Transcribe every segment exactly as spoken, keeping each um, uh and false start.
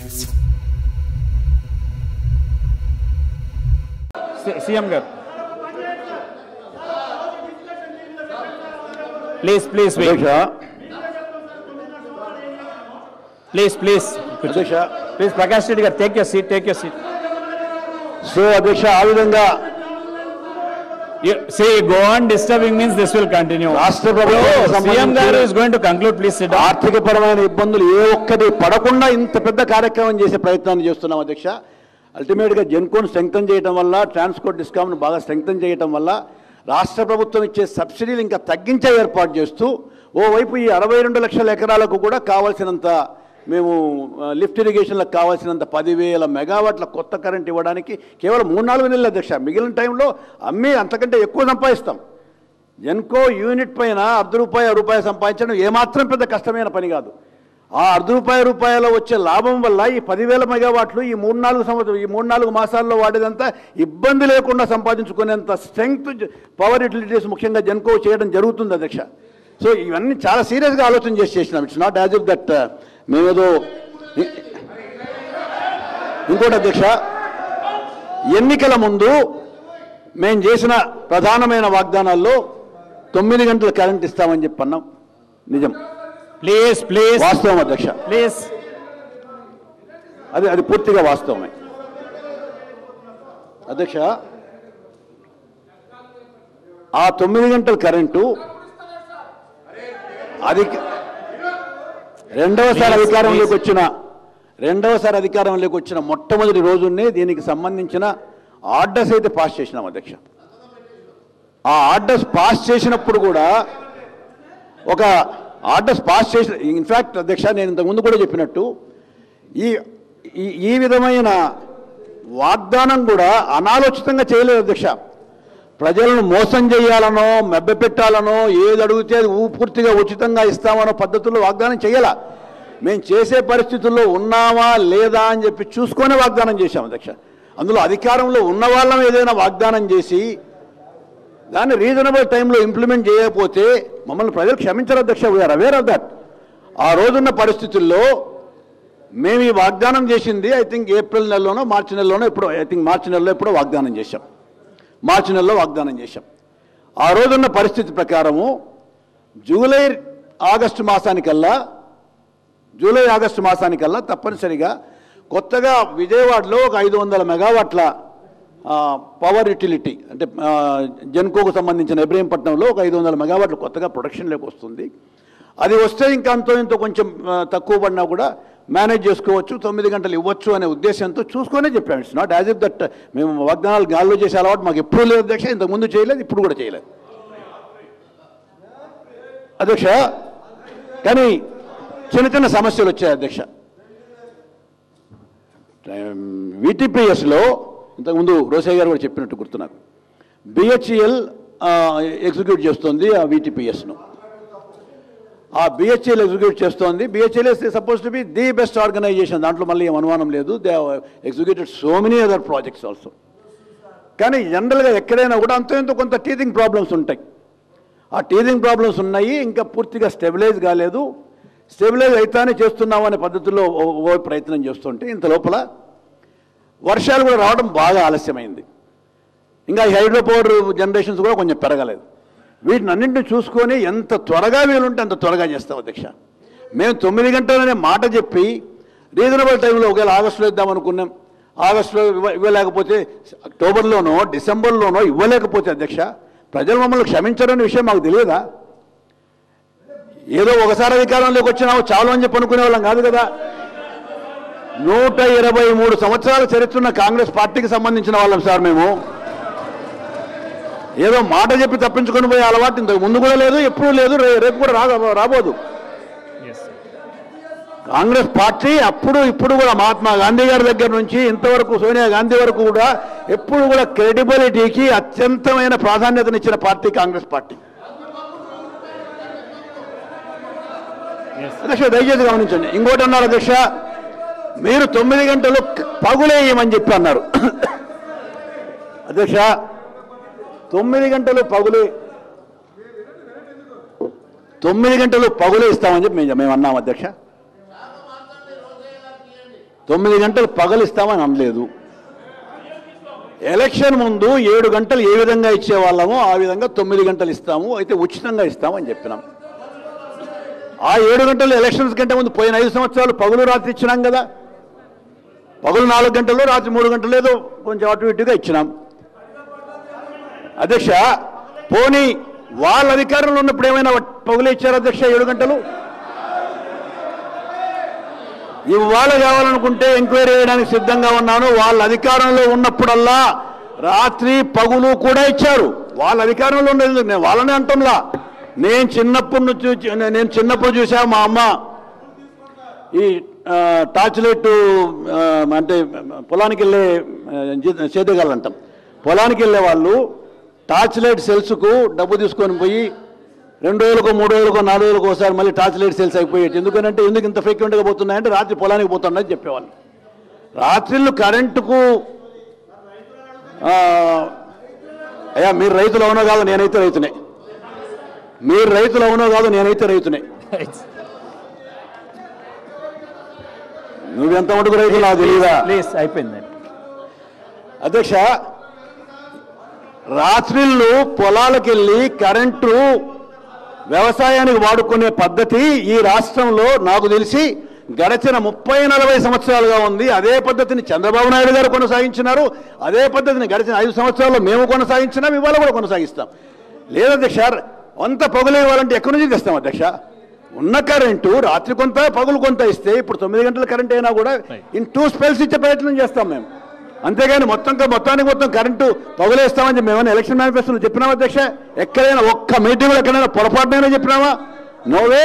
CM గారు please please please please అధ్యక్ష please Prakash Reddy గారు take your seat take your seat so అధ్యక్ష ఆ విధంగా say go on disturbing means this will continue. రాష్ట్ర ప్రభుత్వం సీఎం గారు is going to conclude, please sit down. ఆర్థిక పరమైన ఇబ్బందులు ఏ ఒక్కటి పడకుండా ఇంత పెద్ద కార్యక్రమం చేసే ప్రయత్నాన్ని చేస్తున్నాం అధ్యక్ష. అల్టిమేట్గా జెన్కోన్ స్ట్రెంగ్తన్ చేయడం వల్ల, ట్రాన్స్పోర్ట్ డిస్కామ్ను బాగా స్ట్రెంగ్తన్ చేయడం వల్ల రాష్ట్ర ప్రభుత్వం ఇచ్చే సబ్సిడీలు ఇంకా తగ్గించే ఏర్పాటు చేస్తూ ఓవైపు ఈ అరవై రెండు లక్షల ఎకరాలకు కూడా కావాల్సినంత మేము లిఫ్ట్ ఇరిగేషన్లకు కావాల్సినంత పదివేల మెగావాట్ల కొత్త కరెంట్ ఇవ్వడానికి కేవలం మూడు నాలుగు నెలల అధ్యక్ష. మిగిలిన టైంలో అమ్మి అంతకంటే ఎక్కువ సంపాదిస్తాం. జెన్కో యూనిట్ పైన అర్ధ రూపాయి రూపాయి సంపాదించడం ఏమాత్రం పెద్ద కష్టమైన పని కాదు. ఆ అర్ధ రూపాయి రూపాయలో వచ్చే లాభం వల్ల ఈ పదివేల మెగావాట్లు ఈ మూడు నాలుగు సంవత్సరం ఈ మూడు నాలుగు మాసాల్లో వాడేదంతా ఇబ్బంది లేకుండా సంపాదించుకునేంత స్ట్రెంగ్త్ పవర్ యూటిలిటీస్ ముఖ్యంగా జెన్కో చేయడం జరుగుతుంది అధ్యక్ష. సో ఇవన్నీ చాలా సీరియస్గా ఆలోచన చేసి చేసినాం. It's not as if that మేమేదో. ఇంకోటి అధ్యక్ష, ఎన్నికల ముందు మేము చేసిన ప్రధానమైన వాగ్దానాల్లో తొమ్మిది గంటల కరెంట్ ఇస్తామని చెప్పి అన్నాం. నిజం, ప్లీజ్ ప్లీజ్ వాస్తవం అధ్యక్ష. ప్లీజ్ అది అది పూర్తిగా వాస్తవమే అధ్యక్ష. ఆ తొమ్మిది గంటల కరెంటు అది రెండవసారి అధికారంలోకి వచ్చిన రెండవసారి అధికారంలోకి వచ్చిన మొట్టమొదటి రోజునే దీనికి సంబంధించిన ఆర్డర్స్ అయితే పాస్ చేసినాం అధ్యక్ష. ఆ ఆర్డర్స్ పాస్ చేసినప్పుడు కూడా ఒక ఆర్డర్స్ పాస్ చేసిన ఇన్ఫ్యాక్ట్ అధ్యక్ష, నేను ఇంతకుముందు కూడా చెప్పినట్టు ఈ ఈ విధమైన వాగ్దానం కూడా అనాలోచితంగా చేయలేదు అధ్యక్ష. ప్రజలను మోసం చేయాలనో మెబ్బపెట్టాలనో ఏది అడిగితే అది పూర్తిగా ఉచితంగా ఇస్తామనో పద్ధతుల్లో వాగ్దానం చేయాల. మేము చేసే పరిస్థితుల్లో ఉన్నామా లేదా అని చెప్పి చూసుకొని వాగ్దానం చేశాం అధ్యక్ష. అందులో అధికారంలో ఉన్న వాళ్ళం ఏదైనా వాగ్దానం చేసి దాన్ని రీజనబుల్ టైంలో ఇంప్లిమెంట్ చేయకపోతే మమ్మల్ని ప్రజలు క్షమించరు అధ్యక్ష. We're aware of that. ఆ రోజున్న పరిస్థితుల్లో మేము ఈ వాగ్దానం చేసింది ఐ థింక్ ఏప్రిల్ నెలలోనో మార్చి నెలలోనో ఎప్పుడో ఐ థింక్ మార్చి నెలలో ఎప్పుడో వాగ్దానం చేశాం. మార్చి నెలలో వాగ్దానం చేశాం. ఆ రోజున్న పరిస్థితి ప్రకారము జూలై ఆగస్టు మాసానికల్లా జూలై ఆగస్టు మాసానికల్లా తప్పనిసరిగా కొత్తగా విజయవాడలో ఒక ఐదు వందల మెగావాట్ల పవర్ యూటిలిటీ అంటే జెన్కోకు సంబంధించిన ఇబ్రహీంపట్నంలో ఒక ఐదు వందల మెగావాట్లు కొత్తగా ప్రొడక్షన్లోకి వస్తుంది. అది వస్తే ఇంకా అంతో ఇంతో కొంచెం తక్కువ పడినా కూడా మేనేజ్ చేసుకోవచ్చు, తొమ్మిది గంటలు ఇవ్వచ్చు అనే ఉద్దేశంతో చూసుకొనే చెప్పాము. It's not as if that మేము వాగ్దానాలు గాల్లో చేసే అలవాటు మాకు ఎప్పుడూ లేదు అధ్యక్ష. ఇంతకుముందు చేయలేదు, ఇప్పుడు కూడా చేయలేదు అధ్యక్ష. కానీ చిన్న చిన్న సమస్యలు వచ్చాయి అధ్యక్ష. వీటీపీఎస్లో ఇంతకుముందు రోసయ్య గారు కూడా చెప్పినట్టు గుర్తు నాకు. బిహెచ్ఈఎల్ ఎగ్జిక్యూట్ చేస్తుంది ఆ వీటీపీఎస్ను. ఆ బిహెచ్ఎల్ ఎగ్జిక్యూట్ చేస్తోంది. BHEL is supposed to be the best organisation, దాంట్లో మళ్ళీ ఏం అనుమానం లేదు. They executed so many other projects also. కానీ జనరల్గా ఎక్కడైనా కూడా అంతో ఎంతో కొంత టీథింగ్ ప్రాబ్లమ్స్ ఉంటాయి. ఆ టీథింగ్ ప్రాబ్లమ్స్ ఉన్నాయి, ఇంకా పూర్తిగా స్టెబిలైజ్ కాలేదు. స్టెబిలైజ్ అయితేనే చేస్తున్నాం అనే పద్ధతిలో ఓ ప్రయత్నం చేస్తుంటే ఇంత లోపల వర్షాలు కూడా రావడం బాగా ఆలస్యమైంది. ఇంకా ఈ హైడ్రో పవర్ జనరేషన్స్ కూడా కొంచెం పెరగలేదు. వీటిని అన్నింటిని చూసుకొని ఎంత త్వరగా వీలుంటే అంత త్వరగా చేస్తాం అధ్యక్ష. మేము తొమ్మిది గంటలనే మాట చెప్పి రీజనబుల్ టైంలో ఒకవేళ ఆగస్టులో ఇద్దాం అనుకున్నాం. ఆగస్టులో ఇవ్వ ఇవ్వలేకపోతే అక్టోబర్లోనో డిసెంబర్లోనో ఇవ్వలేకపోతే అధ్యక్ష ప్రజలు మమ్మల్ని క్షమించరనే విషయం మాకు తెలియదా? ఏదో ఒకసారి అధికారంలోకి వచ్చినావు చాలు అని చెప్పి అనుకునే వాళ్ళం కాదు కదా. నూట ఇరవై మూడు సంవత్సరాల చరిత్ర కాంగ్రెస్ పార్టీకి సంబంధించిన వాళ్ళం సార్ మేము. ఏదో మాట చెప్పి తప్పించుకొని పోయే అలవాటు ఇంతకు ముందు కూడా లేదు, ఎప్పుడూ లేదు, రేపు కూడా రా రాబోదు. కాంగ్రెస్ పార్టీ అప్పుడు ఇప్పుడు కూడా మహాత్మా గాంధీ గారి దగ్గర నుంచి ఇంతవరకు సోనియా గాంధీ వరకు కూడా ఎప్పుడు కూడా క్రెడిబిలిటీకి అత్యంతమైన ప్రాధాన్యతనిచ్చిన పార్టీ కాంగ్రెస్ పార్టీ. అధ్యక్ష దయచేసి గమనించండి. ఇంకోటి అన్నారు అధ్యక్ష, మీరు తొమ్మిది గంటలు పగులేయమని చెప్పి అన్నారు అధ్యక్ష. తొమ్మిది గంటలు పగులే తొమ్మిది గంటలు పగులే ఇస్తామని చెప్పి మేము మేము అన్నాం అధ్యక్ష. తొమ్మిది గంటలు పగలిస్తామని అనలేదు. ఎలక్షన్ ముందు ఏడు గంటలు ఏ విధంగా ఇచ్చేవాళ్ళమో ఆ విధంగా తొమ్మిది గంటలు ఇస్తాము, అయితే ఉచితంగా ఇస్తామని చెప్పినాం. ఆ ఏడు గంటలు ఎలక్షన్స్ కంటే ముందు పోయిన ఐదు సంవత్సరాలు పగులు రాత్రి ఇచ్చినాం కదా. పగులు నాలుగు గంటలు, రాత్రి మూడు గంటలు ఏదో కొంచెం అటు ఇటుగా ఇచ్చినాం. అధ్యక్ష, పోనీ వాళ్ళ అధికారంలో ఉన్నప్పుడు ఏమైనా పగులు ఇచ్చారు అధ్యక్ష ఏడు గంటలు? ఇవాళ కావాలనుకుంటే ఎంక్వైరీ చేయడానికి సిద్ధంగా ఉన్నాను. వాళ్ళ అధికారంలో ఉన్నప్పుడల్లా రాత్రి పగులు కూడా ఇచ్చారు. వాళ్ళ అధికారంలో ఉండేది నేను వాళ్ళనే అంటంలా. నేను చిన్నప్పటి నుంచి నేను చిన్నప్పుడు చూసా మా అమ్మ ఈ టార్చ్ లైట్ అంటే పొలానికి వెళ్ళే చేతగాళ్ళు అంటాం, పొలానికి వెళ్ళే వాళ్ళు టార్చ్ లైట్ సెల్స్కు డబ్బు తీసుకొని పోయి రెండు రోజులకో మూడు రోజులకో నాలుగు రోజులకో ఒకసారి మళ్ళీ టార్చ్ లైట్ సెల్స్ అయిపోయేది. ఎందుకంటే ఎందుకు ఇంత ఫ్రీక్వెంట్గా పోతున్నాయంటే రాత్రి పొలానికి పోతున్నాయని చెప్పేవాళ్ళు. రాత్రిళ్ళు కరెంటుకు అయ్యా మీరు రైతులు అవునో కాదు, నేనైతే రైతునే. మీరు రైతులు అవునో కాదు, నేనైతే రైతునే. నువ్వెంత మటుకు రైతులు నాకు తెలియదా? ప్లీజ్ అయిపోయింది అధ్యక్ష. రాత్రిళ్ళు పొలాలకు వెళ్ళి కరెంటు వ్యవసాయానికి వాడుకునే పద్ధతి ఈ రాష్ట్రంలో నాకు తెలిసి గడిచిన ముప్పై నలభై సంవత్సరాలుగా ఉంది. అదే పద్ధతిని చంద్రబాబు నాయుడు గారు కొనసాగించినారు. అదే పద్ధతిని గడిచిన ఐదు సంవత్సరాల్లో మేము కొనసాగించినాం, ఇవాళ కూడా కొనసాగిస్తాం. లేదు అధ్యక్ష, అంత పగులు ఇవ్వాలంటే ఎక్కడి నుంచి తెస్తాం అధ్యక్ష? ఉన్న కరెంటు రాత్రి కొంత పగులు కొంత ఇస్తే ఇప్పుడు తొమ్మిది గంటల కరెంట్ అయినా కూడా ఇన్ టూ స్పెల్స్ ఇచ్చే ప్రయత్నం చేస్తాం మేము. అంతేగాని మొత్తం మొత్తానికి మొత్తం కరెంటు పగులేస్తామని చెప్పి మేమైనా ఎలక్షన్ మేనిఫెస్టోలో చెప్పినామా అధ్యక్ష? ఎక్కడైనా ఒక్క మీటింగ్లో ఎక్కడైనా పొరపాటునైనా చెప్పినామా? నోవే.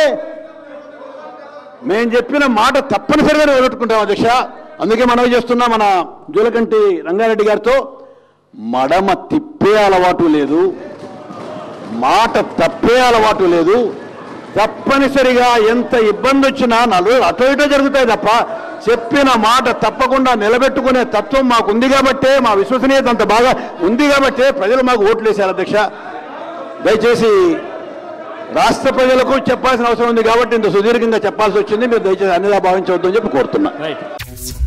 మేము చెప్పిన మాట తప్పనిసరిగా నిలబెట్టుకుంటాం అధ్యక్ష. అందుకే మనవి చేస్తున్నా మన జూలకంటి రంగారెడ్డి గారితో, మడమ తిప్పే అలవాటు లేదు, మాట తప్పే అలవాటు లేదు. తప్పనిసరిగా ఎంత ఇబ్బంది వచ్చినా నలుగురు అటో ఇటో జరుగుతాయి తప్ప చెప్పిన మాట తప్పకుండా నిలబెట్టుకునే తత్వం మాకు ఉంది కాబట్టే, మా విశ్వసనీయత అంత బాగా ఉంది కాబట్టే ప్రజలు మాకు ఓట్లు వేశారు అధ్యక్ష. దయచేసి రాష్ట్ర ప్రజలకు చెప్పాల్సిన అవసరం ఉంది కాబట్టి ఇంత సుదీర్ఘంగా చెప్పాల్సి వచ్చింది. మీరు దయచేసి అన్నిలా భావించవద్దని చెప్పి కోరుతున్నా.